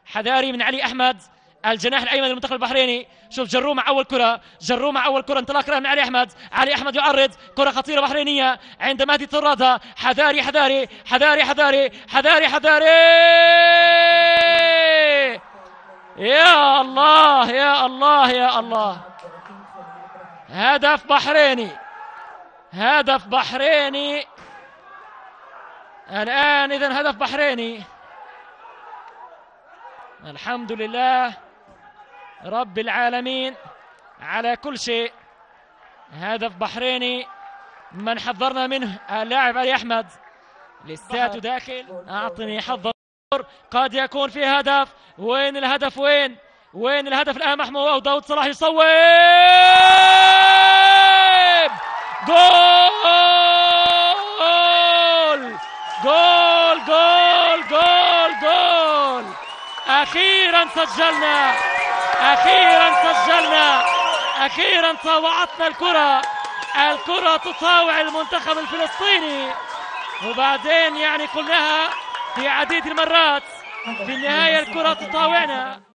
حذاري من علي أحمد الجناح الأيمن للمنتخب البحريني. شوف جرو مع أول كرة، جرو مع أول كرة، انطلاق من علي أحمد. علي أحمد يعرض كرة خطيرة بحرينية عند مهدي طرادة. حذاري حذاري حذاري حذاري حذاري حذاري. يا الله يا الله يا الله. هدف بحريني، هدف بحريني الآن. إذن هدف بحريني. الحمد لله رب العالمين على كل شيء. هدف بحريني من حذرنا منه اللاعب علي أحمد. لساته داخل. أعطني حظ، قد يكون في هدف. وين الهدف؟ وين الهدف الآن؟ محمود أو داود صلاح يصوب جول جول جول جول جول. أخيرا سجلنا، أخيرا سجلنا، أخيرا طاوعتنا الكرة. الكرة تطاوع المنتخب الفلسطيني، وبعدين يعني قلناها في عديد المرات، في النهاية الكرة تطاوعنا.